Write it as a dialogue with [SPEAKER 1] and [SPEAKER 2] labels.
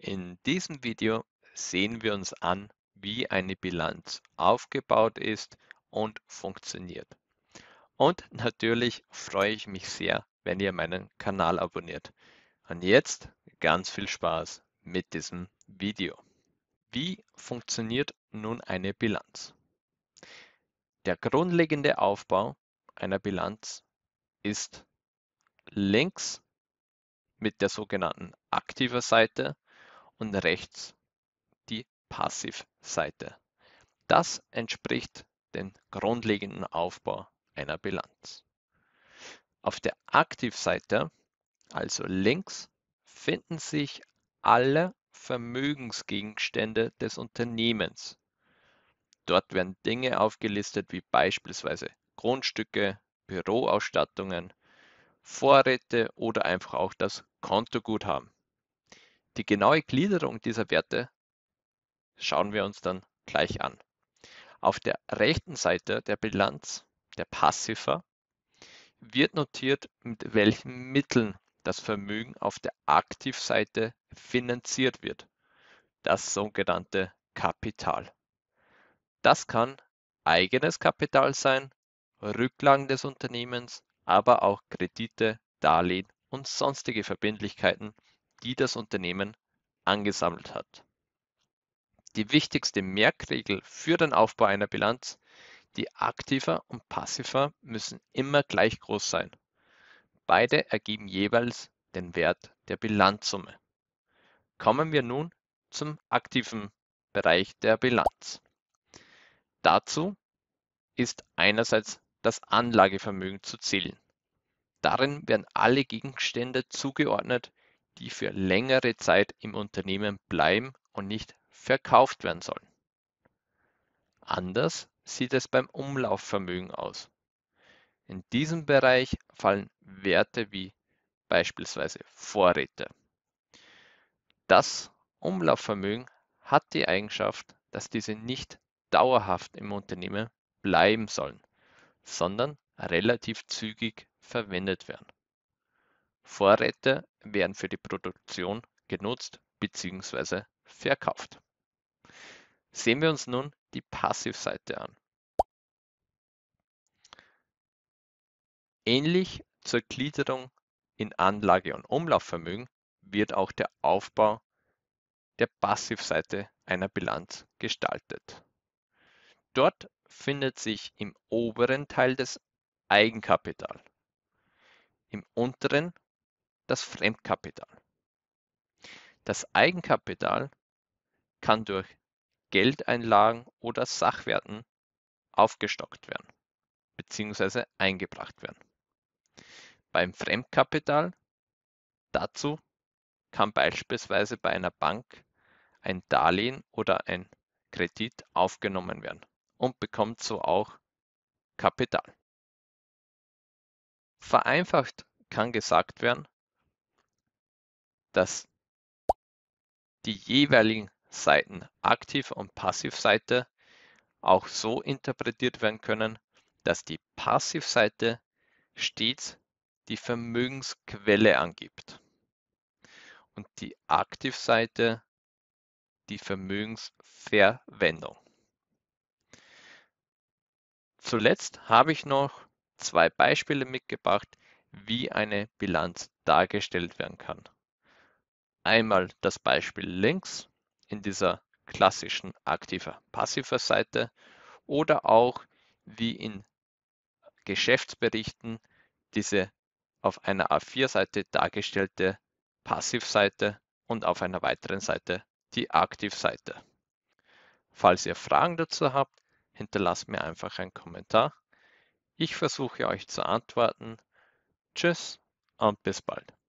[SPEAKER 1] In diesem Video sehen wir uns an, wie eine Bilanz aufgebaut ist und funktioniert. Und natürlich freue ich mich sehr, wenn ihr meinen Kanal abonniert. Und jetzt ganz viel Spaß mit diesem Video. Wie funktioniert nun eine Bilanz? Der grundlegende Aufbau einer Bilanz ist links mit der sogenannten aktiver Seite und rechts die Passivseite. Das entspricht dem grundlegenden Aufbau einer Bilanz. Auf der Aktivseite, also links, finden sich alle Vermögensgegenstände des Unternehmens. Dort werden Dinge aufgelistet wie beispielsweise Grundstücke, Büroausstattungen, Vorräte oder einfach auch das Kontoguthaben. Die genaue Gliederung dieser Werte schauen wir uns dann gleich an. Auf der rechten Seite der Bilanz, der Passiver, wird notiert, mit welchen Mitteln das Vermögen auf der Aktivseite finanziert wird, das sogenannte Kapital. Das kann eigenes Kapital sein, Rücklagen des Unternehmens, aber auch Kredite, Darlehen und sonstige Verbindlichkeiten, die das Unternehmen angesammelt hat. Die wichtigste Merkregel für den Aufbau einer Bilanz: die Aktiver und Passiver müssen immer gleich groß sein. Beide ergeben jeweils den Wert der Bilanzsumme. Kommen wir nun zum aktiven Bereich der Bilanz. Dazu ist einerseits das Anlagevermögen zu zählen. Darin werden alle Gegenstände zugeordnet, die für längere Zeit im Unternehmen bleiben und nicht verkauft werden sollen. Anders sieht es beim Umlaufvermögen aus. In diesem Bereich fallen Werte wie beispielsweise Vorräte. Das Umlaufvermögen hat die Eigenschaft, dass diese nicht dauerhaft im Unternehmen bleiben sollen, sondern relativ zügig verwendet werden. Vorräte werden für die Produktion genutzt bzw. verkauft. Sehen wir uns nun die Passivseite an. Ähnlich zur Gliederung in Anlage- und Umlaufvermögen wird auch der Aufbau der Passivseite einer Bilanz gestaltet. Dort findet sich im oberen Teil das Eigenkapital, im unteren das Fremdkapital. Das Eigenkapital kann durch Geldeinlagen oder Sachwerten aufgestockt werden bzw. eingebracht werden. Beim Fremdkapital dazu kann beispielsweise bei einer Bank ein Darlehen oder ein Kredit aufgenommen werden und bekommt so auch Kapital. Vereinfacht kann gesagt werden, dass die jeweiligen Seiten Aktiv- und Passivseite auch so interpretiert werden können, dass die Passivseite stets die Vermögensquelle angibt und die Aktivseite die Vermögensverwendung. Zuletzt habe ich noch zwei Beispiele mitgebracht, wie eine Bilanz dargestellt werden kann. Einmal das Beispiel links in dieser klassischen aktiver-passiver Seite oder auch wie in Geschäftsberichten diese auf einer A4-Seite dargestellte Passivseite und auf einer weiteren Seite die Aktivseite. Falls ihr Fragen dazu habt, hinterlasst mir einfach einen Kommentar. Ich versuche euch zu antworten. Tschüss und bis bald.